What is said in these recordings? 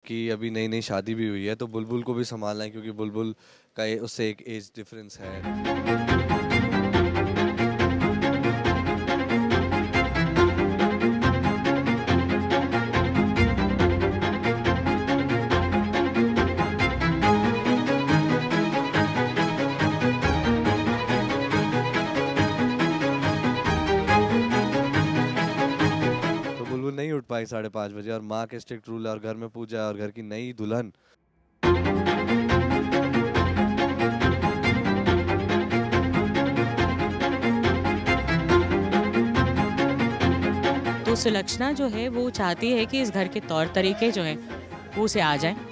कि अभी नई नई शादी भी हुई है, तो बुलबुल को भी संभालना है क्योंकि बुलबुल का उससे एक एज डिफरेंस है। तो बुलबुल नहीं उठ पाई 5:30 बजे, और माँ के स्ट्रिक्ट रूल है, और घर में पूजा है, और घर की नई दुल्हन। तो सुलक्षणा जो है वो चाहती है कि इस घर के तौर तरीके जो हैं वो उसे आ जाएं।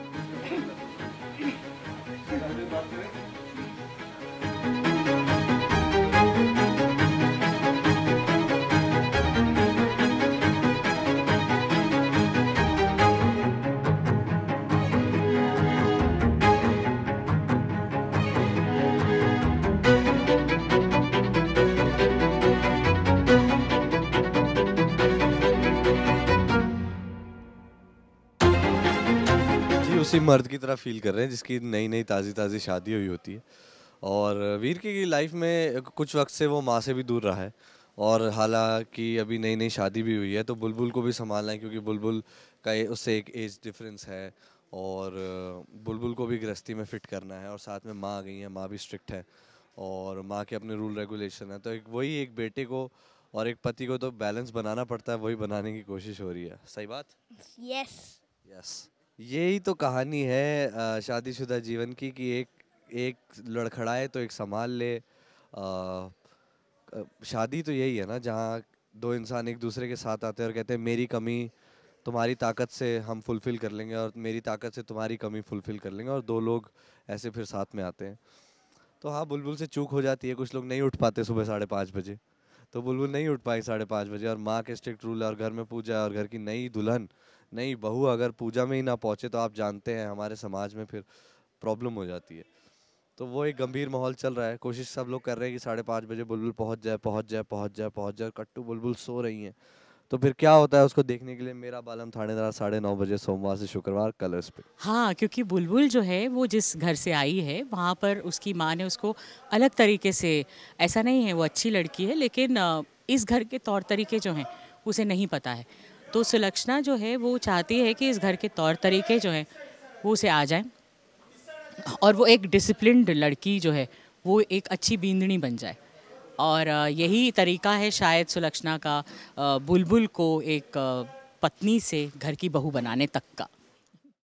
जी, उसी मर्द की तरह फील कर रहे हैं जिसकी नई नई ताज़ी ताज़ी शादी हुई होती है। और वीर की लाइफ में कुछ वक्त से वो माँ से भी दूर रहा है, और हालांकि अभी नई नई शादी भी हुई है, तो बुलबुल को भी संभालना है क्योंकि बुलबुल का उससे एक एज डिफरेंस है। और बुलबुल को भी गृहस्थी में फिट करना है, और साथ में माँ आ गई है, माँ भी स्ट्रिक्ट है, और माँ के अपने रूल रेगुलेशन है। तो एक बेटे को और एक पति को तो बैलेंस बनाना पड़ता है, वही बनाने की कोशिश हो रही है। सही बात। यस। यस, यही तो कहानी है शादीशुदा जीवन की, कि एक एक लड़खड़ाए तो एक संभाल ले। शादी तो यही है ना, जहाँ दो इंसान एक दूसरे के साथ आते हैं और कहते हैं मेरी कमी तुम्हारी ताकत से हम फुलफिल कर लेंगे, और मेरी ताकत से तुम्हारी कमी फुलफिल कर लेंगे, और दो लोग ऐसे फिर साथ में आते हैं। तो हाँ, बुलबुल से चूक हो जाती है, कुछ लोग नहीं उठ पाते सुबह 5:30 बजे। तो बुलबुल नहीं उठ पाई 5:30 बजे, और माँ के स्ट्रिक्ट रूल है, और घर में पूजा है, और घर की नई दुल्हन, नई बहू अगर पूजा में ही ना पहुंचे तो आप जानते हैं हमारे समाज में फिर प्रॉब्लम हो जाती है। तो वो एक गंभीर माहौल चल रहा है, कोशिश सब लोग कर रहे हैं कि 5:30 बजे बुलबुल पहुंच जाए, पहुंच जाए, पहुंच जाए, पहुंच जाए। कट्टू बुलबुल सो रही हैं, तो फिर क्या होता है उसको देखने के लिए मेरा बालम थानेदार 9:30 बजे सोमवार से शुक्रवार कलर्स पे। हाँ, क्योंकि बुलबुल जो है वो जिस घर से आई है वहाँ पर उसकी माँ ने उसको अलग तरीके से, ऐसा नहीं है वो अच्छी लड़की है, लेकिन इस घर के तौर तरीके जो हैं उसे नहीं पता है। तो सुलक्षणा जो है वो चाहती है कि इस घर के तौर तरीके जो हैं वो उसे आ जाएं, और वो एक डिसिप्लिन्ड लड़की जो है वो एक अच्छी बींदनी बन जाए। और यही तरीका है शायद सुलक्षणा का बुलबुल को एक पत्नी से घर की बहू बनाने तक का।